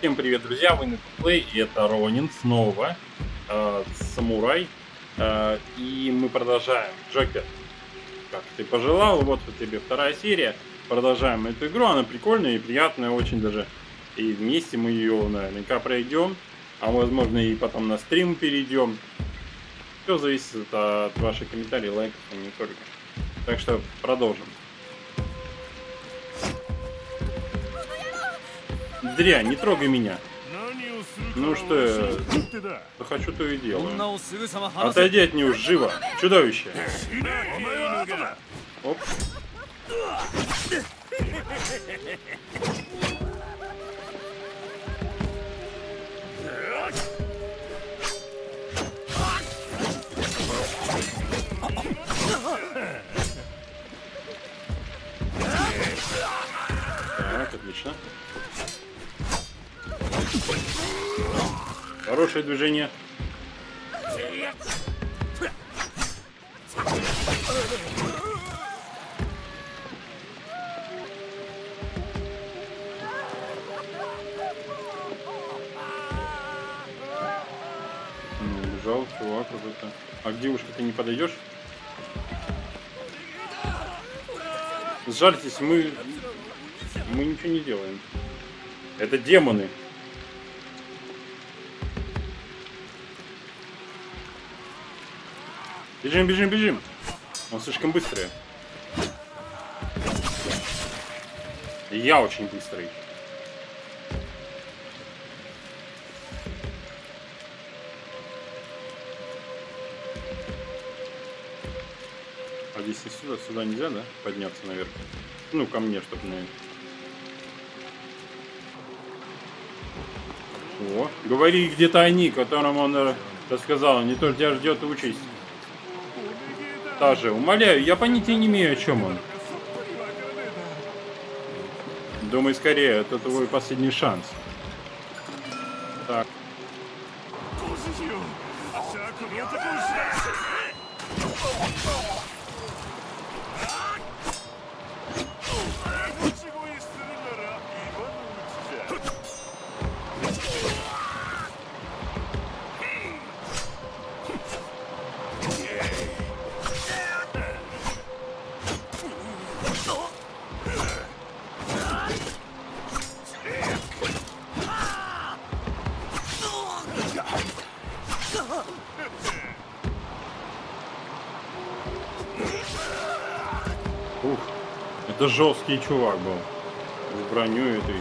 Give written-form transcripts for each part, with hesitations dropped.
Всем привет, друзья, вы на Play, и это Ронин снова, Самурай, и мы продолжаем. Джокер, как ты пожелал, вот тебе вторая серия, продолжаем эту игру, она прикольная и приятная очень даже, и вместе мы ее наверняка пройдем, а возможно и потом на стрим перейдем, все зависит от ваших комментариев, лайков, и не только, так что продолжим. Дрянь, не трогай меня. Ну что хочу, то и делаю. Отойди от него, живо, чудовище. Оп. Так, отлично. Хорошее движение. Убежал чувак вот это. А к девушке ты не подойдешь? Сжальтесь, мы ничего не делаем. Это демоны. Бежим, бежим, бежим. Он слишком быстрый. И я очень быстрый. А здесь и сюда нельзя, да? Подняться наверх. Ну, ко мне, чтобы на... О, говори, где-то они, которым он рассказал. Не то тебя ждет участь. Даже, умоляю, я понятия не имею, о чем он. Думай скорее, это твой последний шанс. Так. Ух, это жесткий чувак был. С броню этой.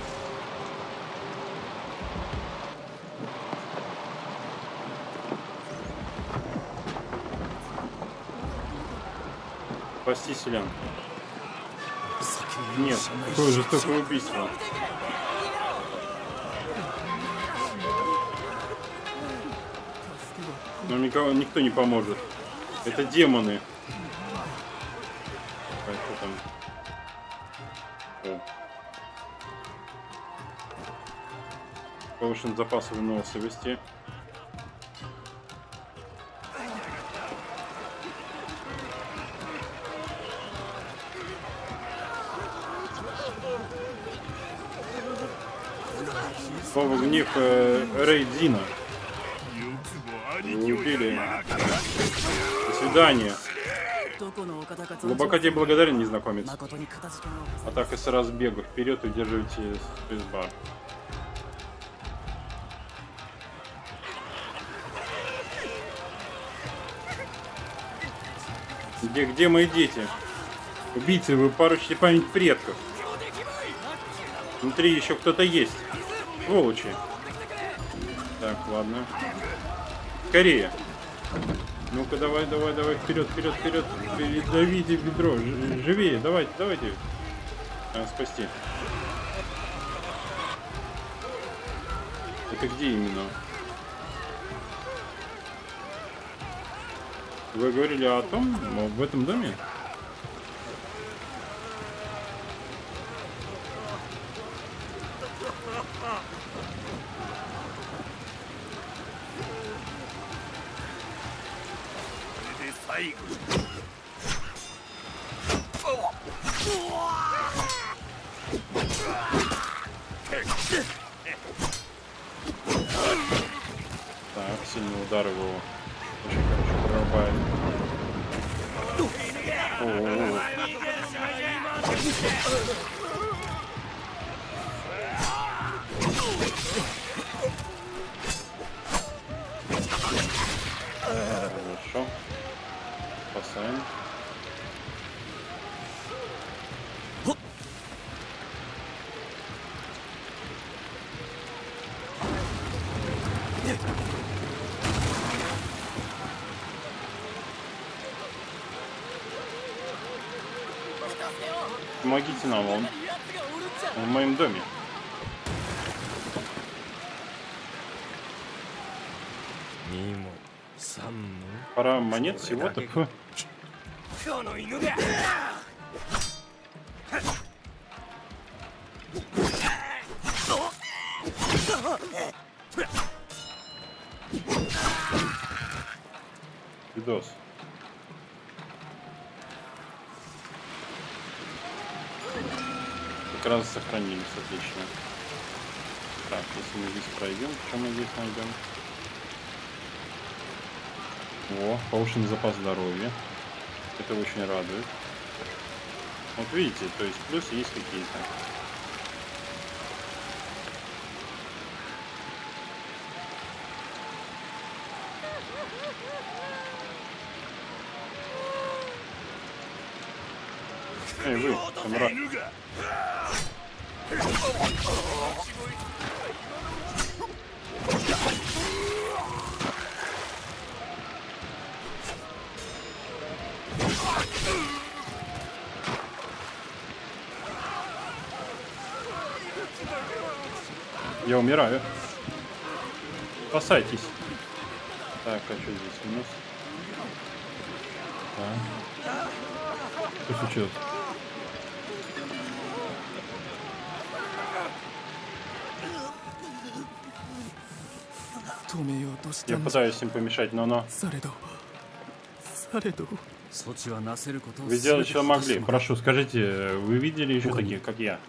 Спасти селян. Нет, такое жестокое убийство. Но никто не поможет. Это демоны. Что там? О. Повышен запас выносливости. Слово гнев Рейдзина. Вы убили. До свидания. Глубоко тебе благодарен, незнакомец. Атака с разбега. Вперед, удерживайте спейсбар. Где мои дети? Убийцы, вы порочите память предков. Внутри еще кто-то есть. Сволочи. Так, ладно. Скорее. Ну-ка, давай, вперед. Давите бедро, живее, давайте. Спасти. Это где именно? Вы говорили о том, в этом доме? сильный удар его очень хорошо прорубает. Хорошо. Спасаем. Помогите нам, он в моем доме. Пора монет всего-то. Видос. Как раз сохранились, отлично. Так, если мы здесь пройдем, что мы здесь найдем? О, повышенный запас здоровья. Это очень радует. Вот видите, то есть плюсы есть какие-то. Эй, вы, самурай. Я умираю. Спасайтесь. Так, а что здесь у нас? Так. Что случилось? Я пытаюсь им помешать, но... Вы сделали, что могли. Прошу, скажите, вы видели еще таких, как я?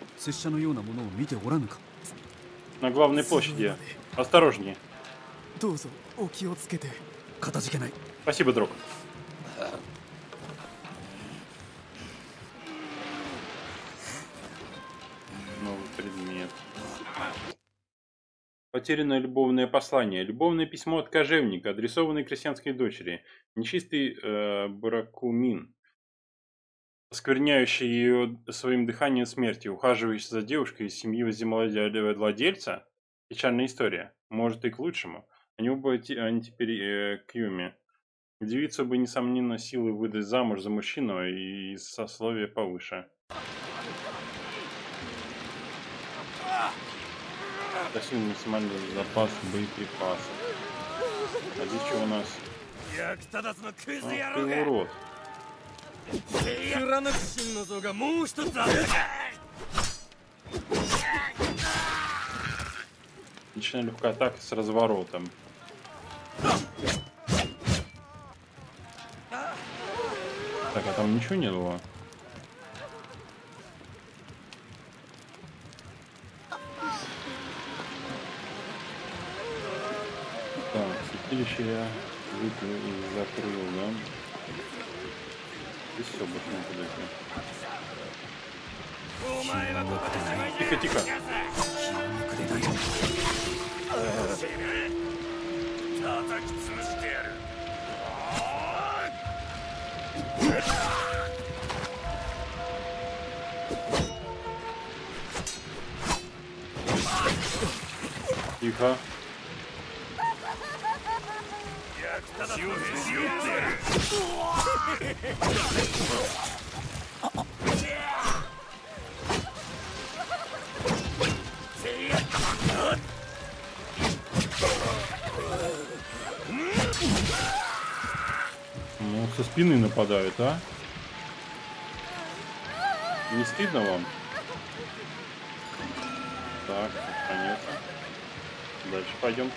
На главной площади. Осторожнее. Спасибо, друг. Новый предмет. Потерянное любовное послание. Любовное письмо от кожевника, адресованное крестьянской дочери. Нечистый Баракумин, оскверняющий ее своим дыханием смерти, ухаживающий за девушкой из семьи землевладельца. Печальная история. Может, и к лучшему. Они оба теперь Кьюми. Девицу бы, несомненно, силой выдать замуж за мужчину и из сословия повыше. Достигнем максимальный запас боеприпасов. А здесь что у нас? Ах ты урод. Отличная легкая атака с разворотом. Так, а там ничего не было? Так, святилище я выпил и закрыл, да? И все, больше не подойти. Тихо, тихо. Тихо. Ну, со спины нападают, а? Не стыдно вам? Так, сохранится. Дальше пойдем.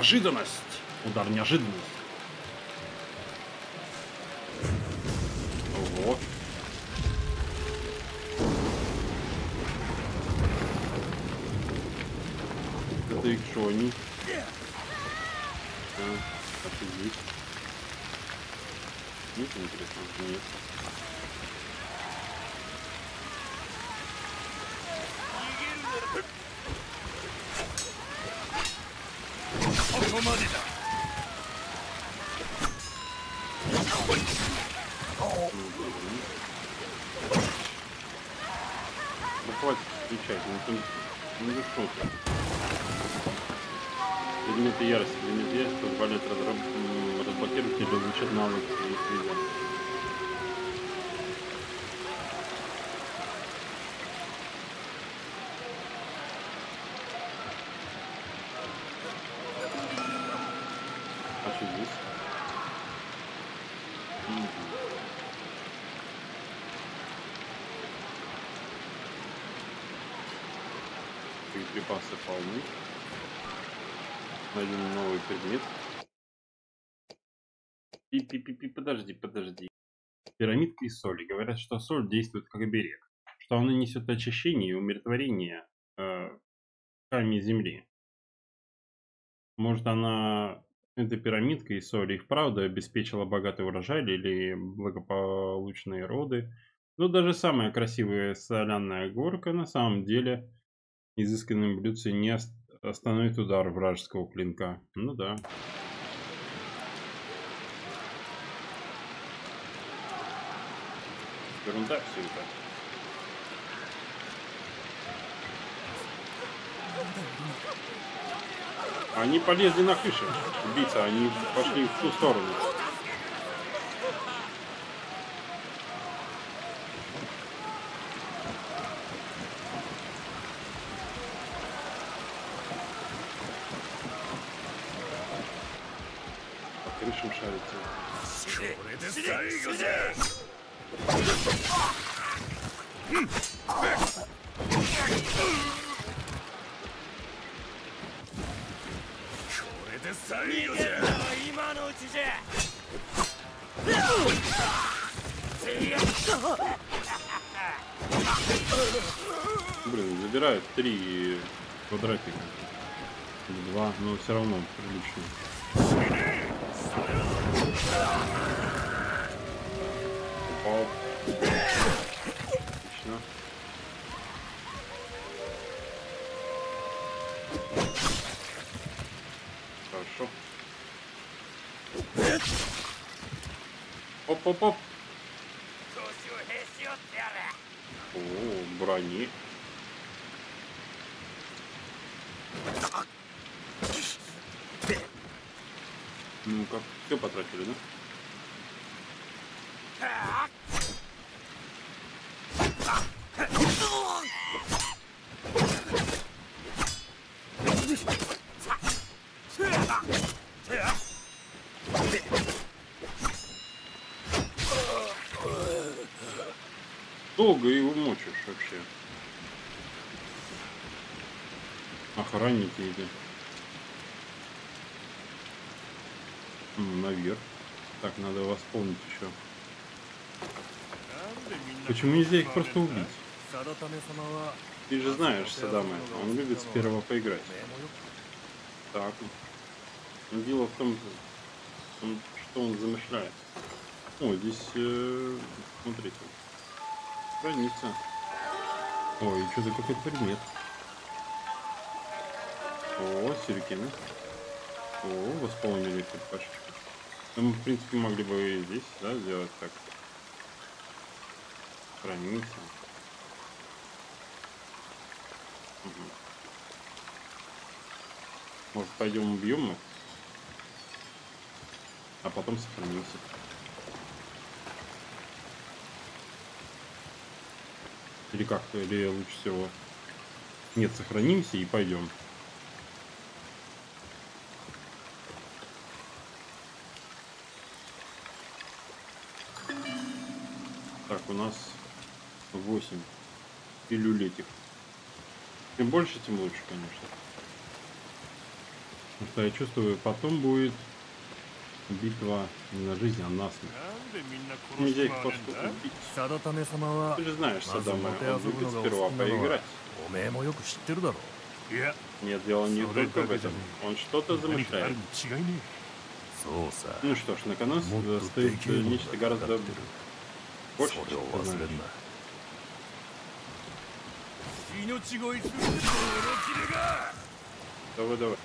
Неожиданность! Удар неожиданность. Ого. Это их что, они? Офигеть. Нет, интересно, нет. Да хватит кричать, не шутка. Предметы ярости. Предметы ярости позволяют разблокировать или улучшать навыки и вида. А что здесь? Припасы полны. Найден новый предмет. Подожди. Пирамидка из соли. Говорят, что соль действует как оберег. Что она несет очищение и умиротворение камня земли. Может, эта пирамидка из соли и вправду обеспечила богатый урожай или благополучные роды. Но даже самая красивая соляная горка на самом деле изысканным блюдце не остановит удар вражеского клинка. Ну да. Ерунда все это. Они полезли на крышу. Убийца, они пошли в ту сторону. По крышам шарится. Блин, забирают 3 квадратика. 2, но все равно прилично. Упал. Отлично. Хорошо. Оп-оп-оп. О, брони. Ну как, все потратили, да? Долго его мочишь вообще. Охранники эти. Наверх. Так, надо восполнить еще. Почему нельзя их просто убить? Ты же знаешь Садаме, он любит с первого поиграть. Так. Но дело в том, что он замышляет. О, здесь, смотрите. Страница. Ой, что-то какой-то предмет. О, сюрикены. О, восполнили пашечку. Ну, мы, в принципе, могли бы и здесь, да, сделать так. Страница. Угу. Может, пойдем убьем их, а потом сохранимся. Или как-то, или лучше всего. Нет, сохранимся и пойдем. Так, у нас 8 пилюль этих. Чем больше, тем лучше, конечно. Потому что я чувствую, потом будет битва не на жизнь, а на смерть. Нельзя их просто убить. Ты же знаешь, Саддама, он любит сперва поиграть. Нет, дело не только в этом. Он что-то замышляет. Ну что ж, на кону стоит нечто гораздо больше, чем ты знаешь. Давай, давай.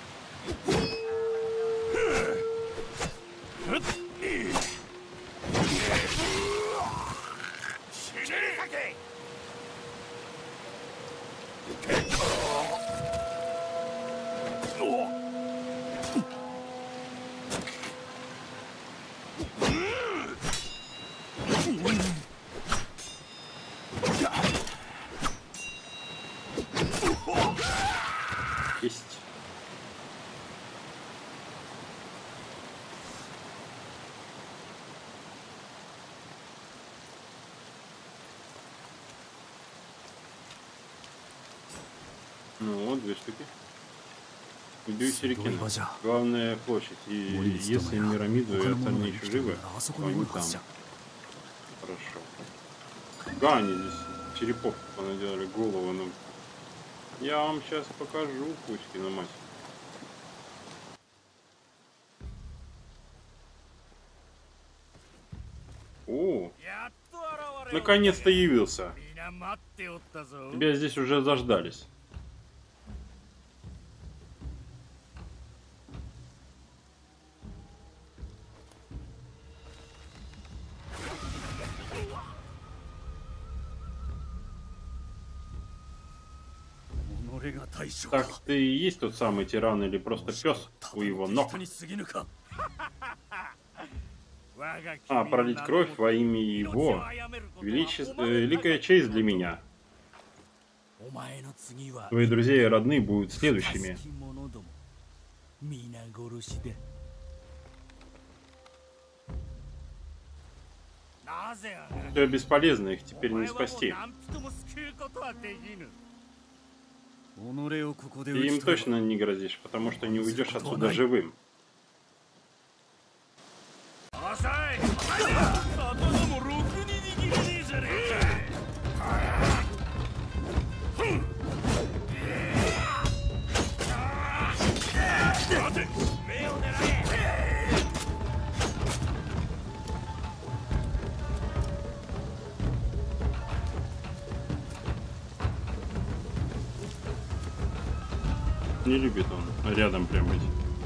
Есть. Ну вот, 2 штуки. Убью Сюрикена. Главная площадь. И если Мирамиду и остальные еще живы, то они там. Хорошо. Да, они здесь черепов понаделали, голову. Ну, я вам сейчас покажу, Кузькина мать. О, наконец-то явился. Тебя здесь уже заждались. Так ты и есть тот самый тиран или просто пес у его ног? А, пролить кровь во имя его. Великая честь для меня. Твои друзья и родные будут следующими. Все бесполезно, их теперь не спасти. Ты им точно не грозишь, потому что не уйдешь отсюда живым. Не любит он рядом прям быть.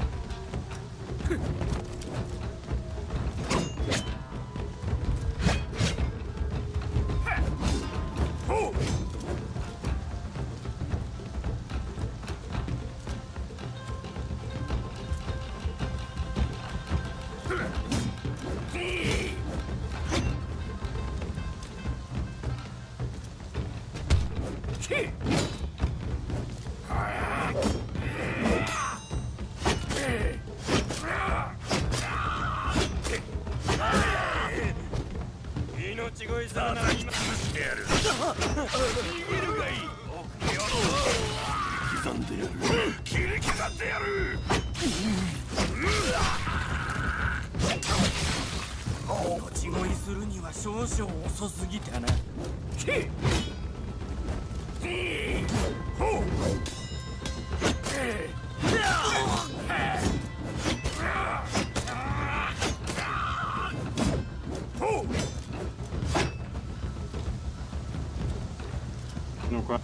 Ну-ка.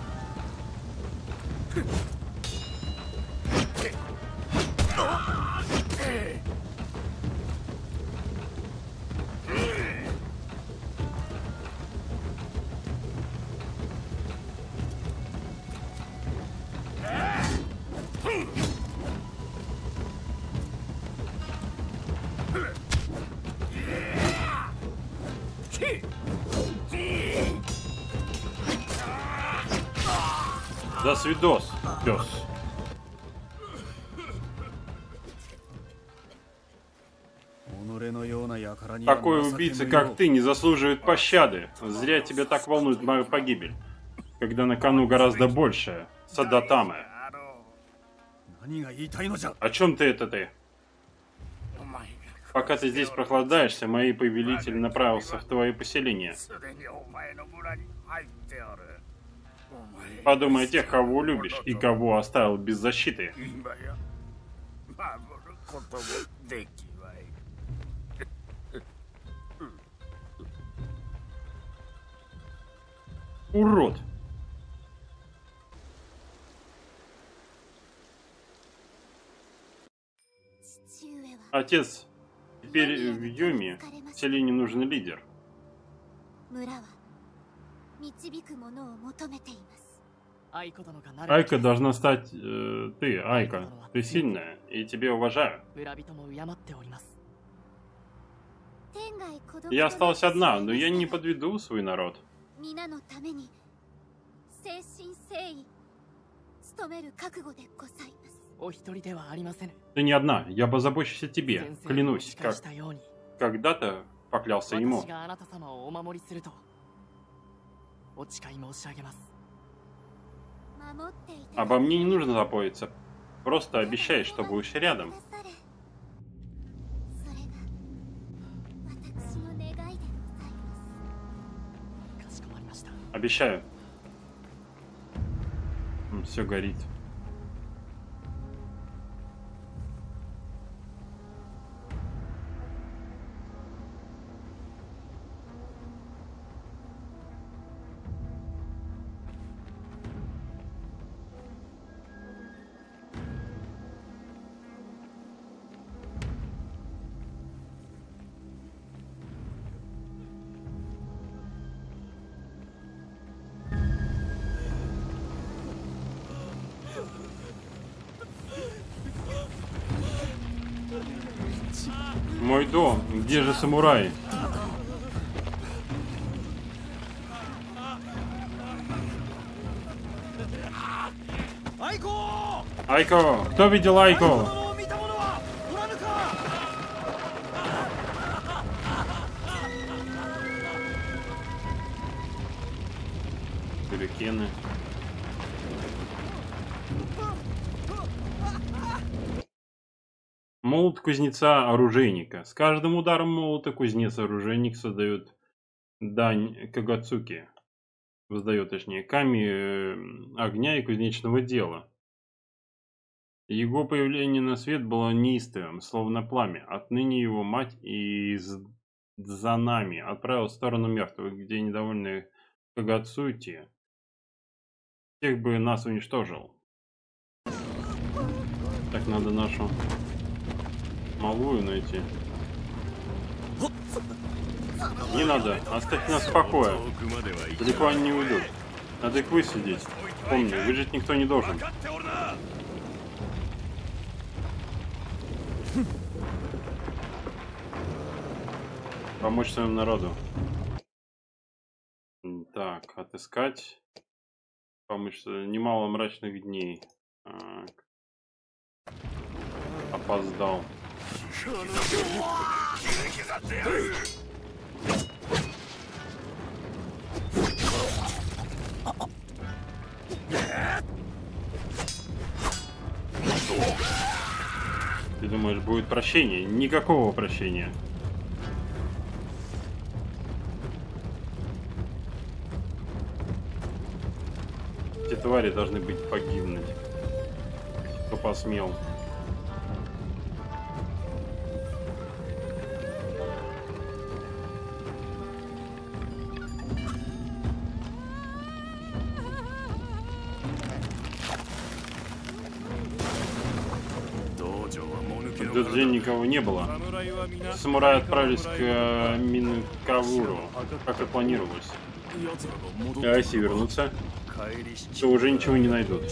До свидос, пес. Такой убийца, как ты, не заслуживает пощады. Зря тебя так волнует моя погибель. Когда на кону гораздо большее. Саддатаме. О чем ты это ты? Пока ты здесь прохлаждаешься, мой повелитель направился в твое поселение. Подумай о тех, кого любишь и кого оставил без защиты. Урод! Отец, теперь в Юме селению нужен лидер. Айка должна стать... ты, Айка. Ты сильная, и тебя уважаю. Я осталась одна, но я не подведу свой народ. Ты не одна, я позабочусь о тебе, клянусь, как когда-то поклялся ему. Обо мне не нужно заботиться, просто обещай, что будешь рядом. Обещаю. Все горит. Мой дом, где же самурай? Айко! Кто видел Айко? Сюрикены. Молот кузнеца-оружейника. С каждым ударом молота кузнец-оружейник создает дань Кагацуки. Воздает, точнее, ками огня и кузнечного дела. Его появление на свет было неистовым, словно пламя. Отныне его мать из Дзанами отправилась в сторону мертвых, где недовольный Кагацути всех бы нас уничтожил. Так, надо нашу малую найти. Не надо, оставьте нас в покое. Далеко они не уйдут. Надо их высидеть. Помни, выжить никто не должен. Помочь своему народу. Так, отыскать. Помочь. Немало мрачных дней. Так. Опоздал. Ты думаешь, будет прощение? Никакого прощения. Эти твари должны быть погибнуть. Кто посмел. В тот день никого не было. Самураи отправились к Минкавуру, как и планировалось. А если вернуться, то уже ничего не найдут.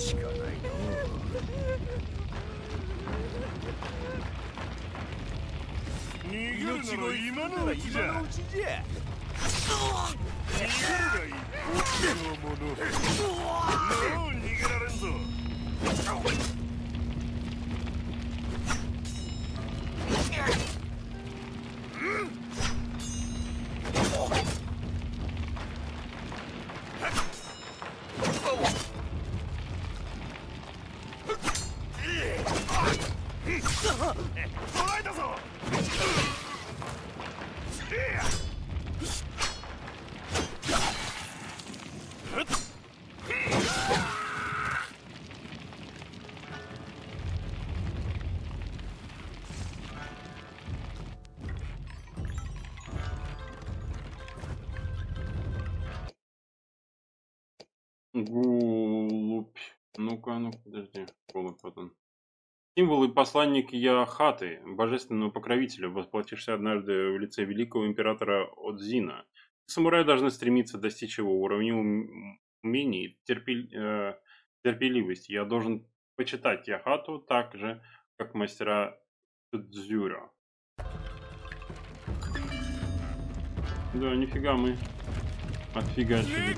Голубь. Ну-ка, ну подожди. Голубь, вот он. Символ и посланник Яхаты, божественного покровителя, воплотившийся однажды в лице великого императора Одзина. Самураи должны стремиться достичь его уровня умений, терпеливости. Я должен почитать Яхату так же, как мастера Цудзюра. Да, нифига мы отфигачили.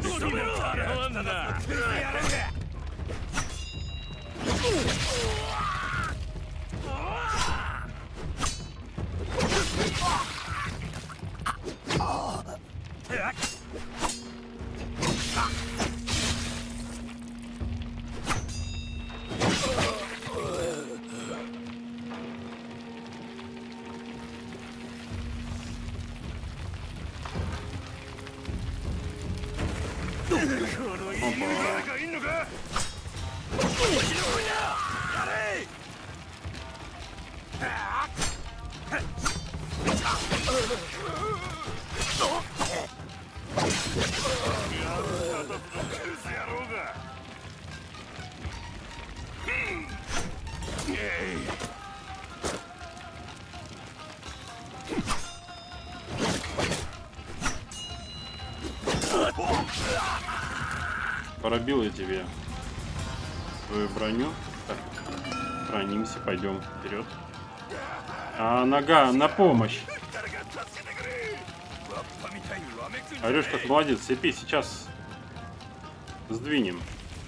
Пробил я тебе свою броню. Так, хранимся, пойдем вперед. А нога на помощь. Орешь как молодец, цепи, сейчас сдвинем.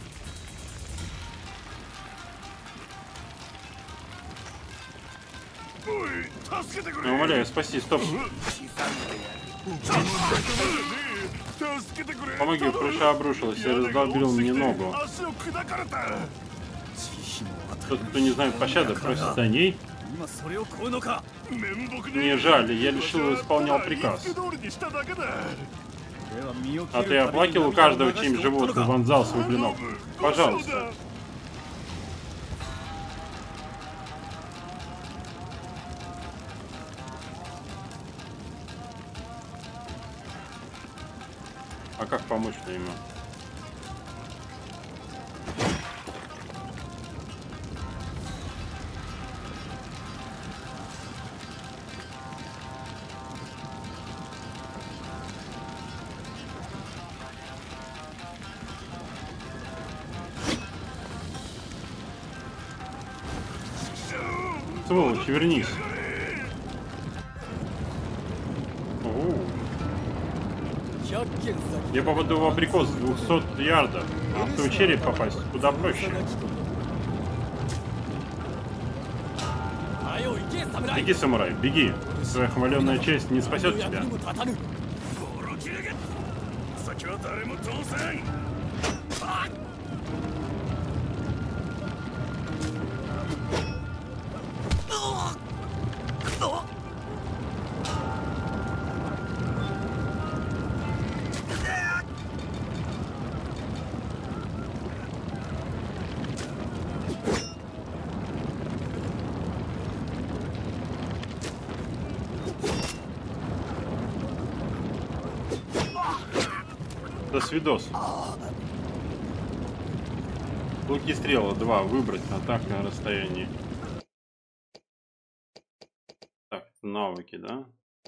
Я умоляю, спаси, стоп. Помоги, крыша обрушилась и раздолбил мне ногу. Тот, кто не знает пощады, просит за ней. Мне жаль, я лишь исполнял приказ. А ты оплакивал каждого, чьим животным вонзал свой клинок? Пожалуйста. А как помочь-то ему? Сволочь, вернись. Я попаду в абрикос с 200 ярдов, а в твой череп попасть куда проще. Беги, самурай, беги. Твоя хваленная честь не спасет тебя. До свидос. Луки стрела 2. Выбрать атаку на расстоянии. Так, навыки, да?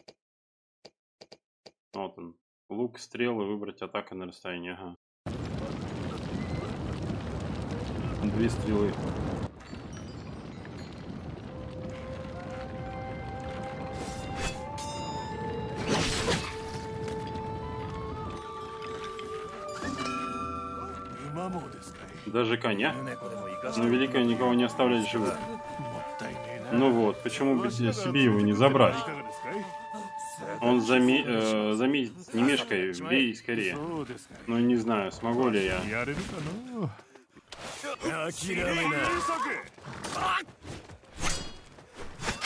Вот он. Лук, стрелы, выбрать атаку на расстоянии. Ага. 2 стрелы. Даже коня. Но великая никого не оставляет живых. Ну вот, почему бы себе его не забрать? Он заметит, не мешкай, бей скорее. Ну не знаю, смогу ли я.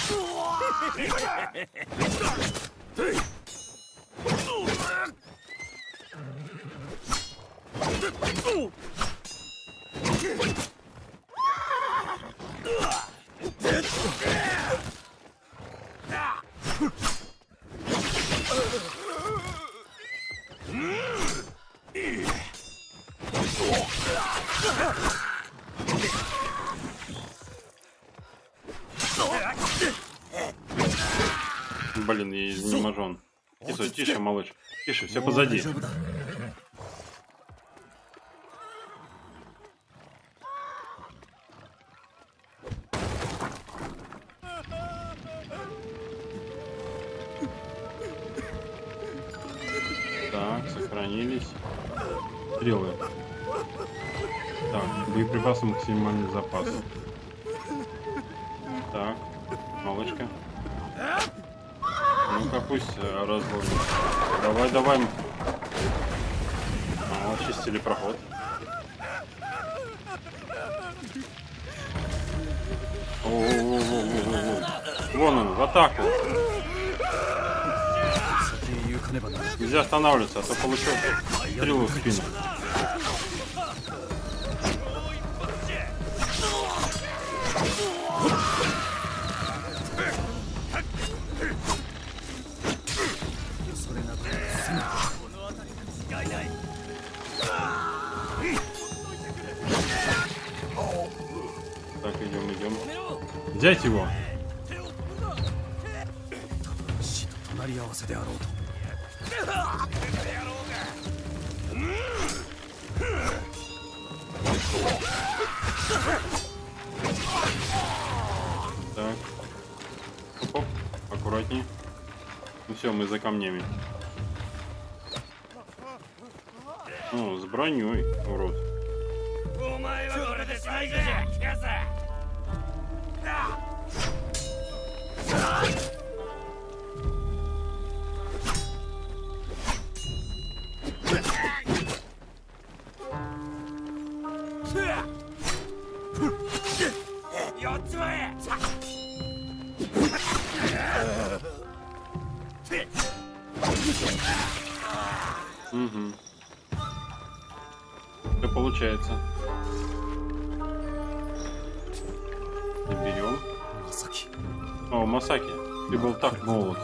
Блин, я изнеможен. Тише, тише, малыш. Тише, все позади. Так, сохранились. Стрелы. Так, боеприпасы максимальный запас. Так, малышка. Ну-ка, пусть разловит. Давай, давай. Очистили проход. О-о-о-о-о-о. Вон он, в атаку. Нельзя останавливаться, а то получил стрелу в спину. Так, идем, идем. Взять его. Так. Оп-оп. Аккуратней. Ну все, мы за камнями. Ну, с броней, урод. Угу. Что получается? Берем. О, Масаки, ты был так молод.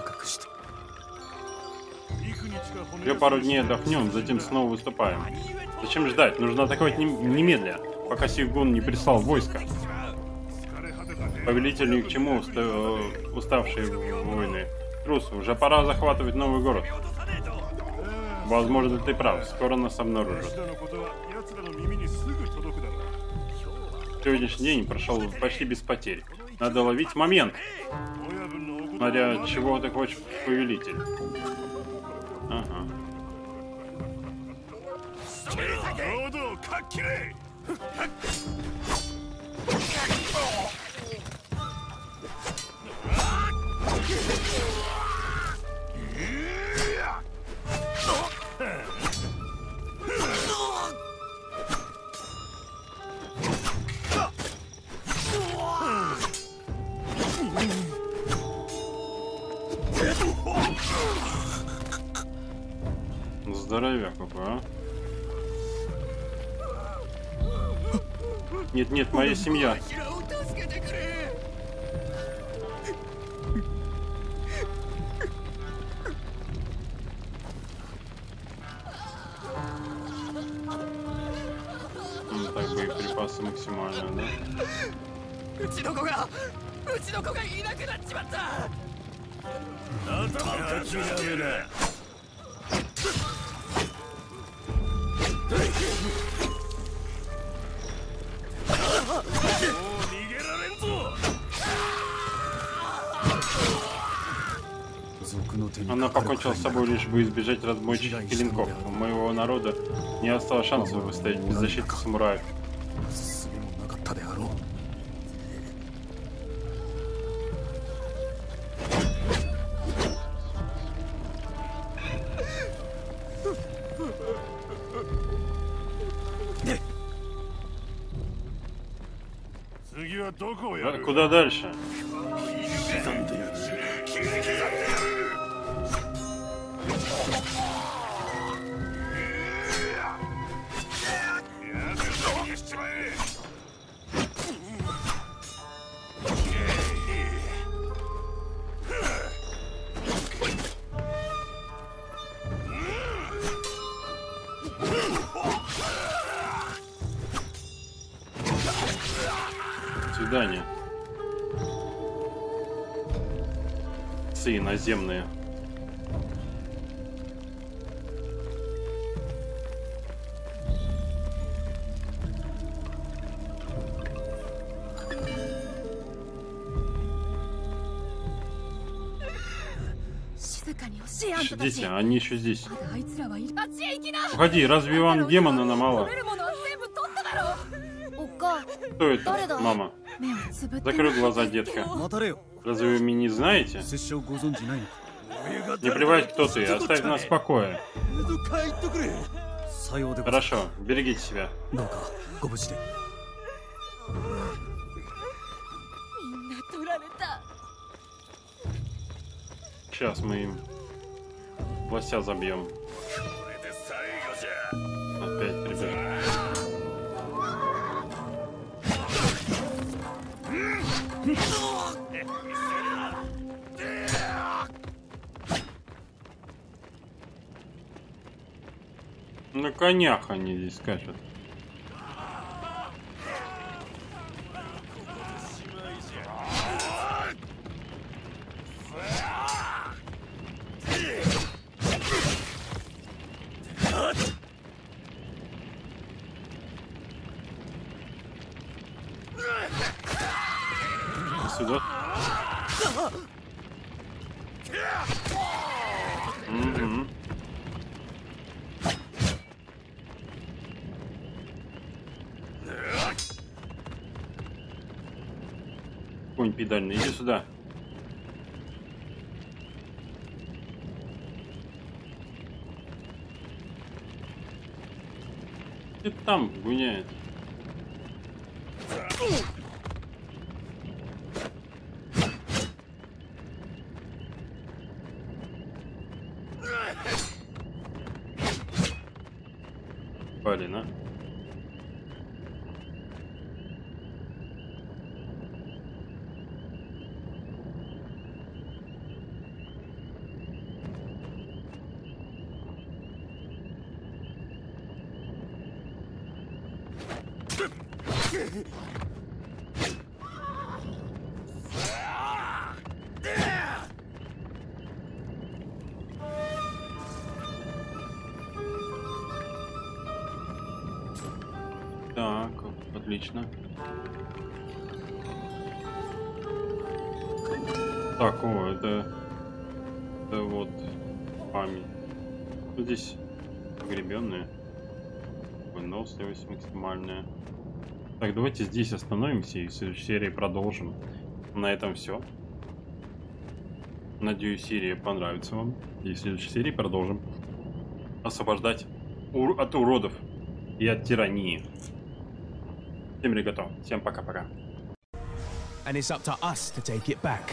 Еще пару дней отдохнем, затем снова выступаем. Зачем ждать? Нужно атаковать немедля, пока Сигун не прислал войско. Повелитель ни к чему, уставшие воины. Трусы, уже пора захватывать новый город. Возможно, ты прав, скоро нас обнаружат. Сегодняшний день прошел почти без потерь. Надо ловить момент. Смотря чего ты хочешь, повелитель. Ага. Здоровяк какой, а? Нет, нет, моя семья. Ну, так, боеприпасы максимально, да? Она покончила с собой, лишь бы избежать разбойничьих клинков. У моего народа не осталось шансов выстоять без защиты самураев. Куда дальше? Свидание. Псы наземные. Идите, они еще здесь. Уходи, разве вам демона на мало? Кто это, мама? Закрой глаза, детка. Разве вы меня не знаете? Не плевать, кто ты, оставь нас в покое. Хорошо, берегите себя. Сейчас мы им лося забьем. Опять прибежим. На конях они здесь скачут. Сюда. Угу. Конь педальный, иди сюда. Где-то там гуняет. Блин, а? Так, отлично. Так, о, это вот память. Вот здесь погребенные. Выносливость максимальная. Так, давайте здесь остановимся и в следующей серии продолжим. На этом все. Надеюсь, серия понравится вам. И в следующей серии продолжим освобождать от уродов и от тирании. Всем ребята, всем пока-пока. And it's up to us to take it back.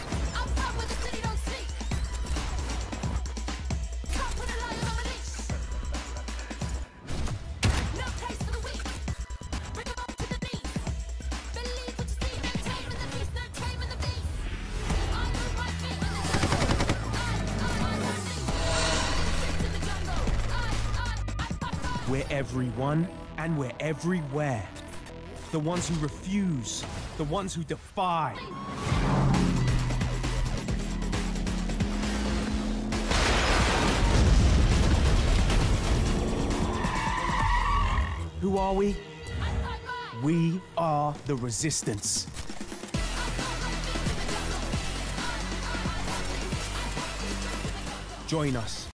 We're everyone and we're everywhere. The ones who refuse, the ones who defy. Who are we? We are the Resistance. Join us.